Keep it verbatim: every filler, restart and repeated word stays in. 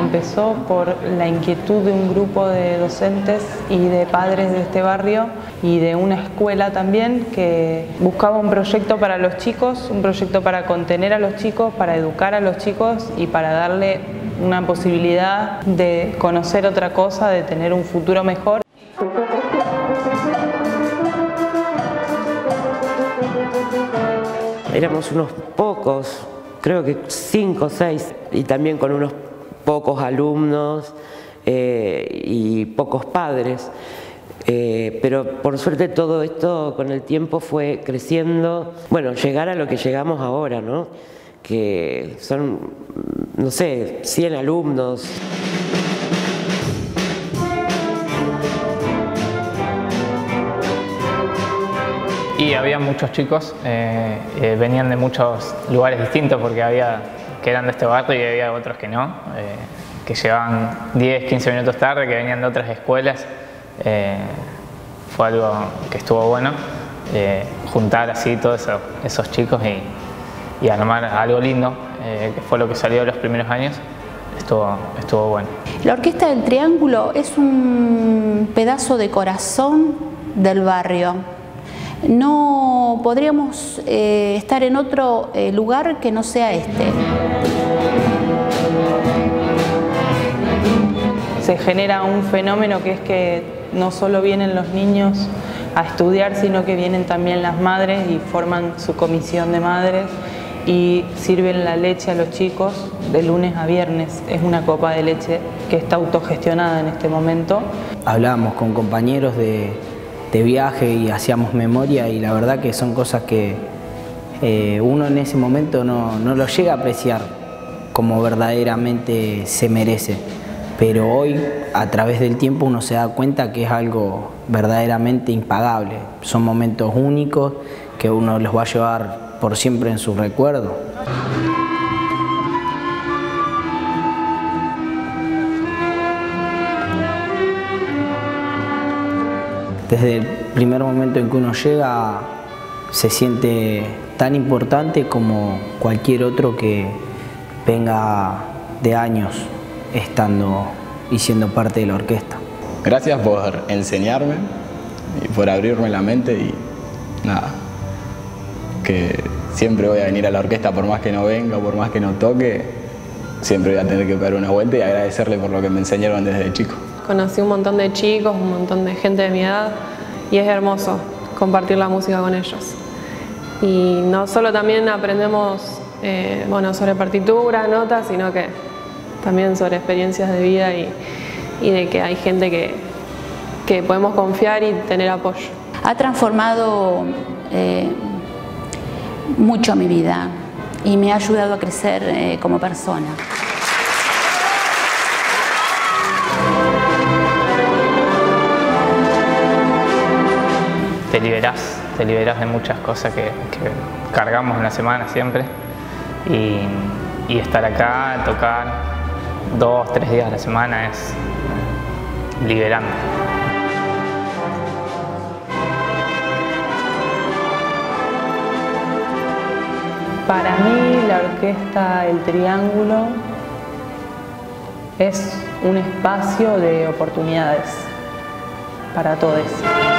empezó por la inquietud de un grupo de docentes y de padres de este barrio y de una escuela también que buscaba un proyecto para los chicos, un proyecto para contener a los chicos, para educar a los chicos y para darle una posibilidad de conocer otra cosa, de tener un futuro mejor. Éramos unos pocos, creo que cinco o seis, y también con unos pocos alumnos eh, y pocos padres. Eh, pero por suerte todo esto con el tiempo fue creciendo. Bueno, llegar a lo que llegamos ahora, ¿no? Que son, no sé, cien alumnos. Y había muchos chicos, eh, eh, venían de muchos lugares distintos porque había que eran de este barrio y había otros que no, eh, que llegaban diez, quince minutos tarde, que venían de otras escuelas. Eh, fue algo que estuvo bueno, eh, juntar así todos eso, esos chicos y, y armar algo lindo, eh, que fue lo que salió los primeros años. Estuvo, estuvo bueno. La Orquesta del Triángulo es un pedazo de corazón del barrio. No podríamos eh, estar en otro eh, lugar que no sea este. Se genera un fenómeno que es que no solo vienen los niños a estudiar, sino que vienen también las madres y forman su comisión de madres y sirven la leche a los chicos de lunes a viernes. Es una copa de leche que está autogestionada en este momento. Hablábamos con compañeros de, de viaje y hacíamos memoria y la verdad que son cosas que eh, uno en ese momento no, no lo llega a apreciar como verdaderamente se merece. Pero hoy, a través del tiempo, uno se da cuenta que es algo verdaderamente impagable. Son momentos únicos que uno los va a llevar por siempre en su recuerdo. Desde el primer momento en que uno llega, se siente tan importante como cualquier otro que venga de años estando y siendo parte de la orquesta. Gracias por enseñarme y por abrirme la mente y nada, que siempre voy a venir a la orquesta por más que no venga, por más que no toque, siempre voy a tener que pegar una vuelta y agradecerle por lo que me enseñaron desde chico. Conocí un montón de chicos, un montón de gente de mi edad y es hermoso compartir la música con ellos. Y no solo también aprendemos eh, bueno, sobre partitura, notas, sino que también sobre experiencias de vida y, y de que hay gente que, que podemos confiar y tener apoyo. Ha transformado eh, mucho mi vida y me ha ayudado a crecer eh, como persona. Te liberás, te liberás de muchas cosas que, que cargamos en la semana siempre y, y estar acá, tocar dos, tres días a la semana es liberante. Para mí la Orquesta El Triángulo es un espacio de oportunidades para todos.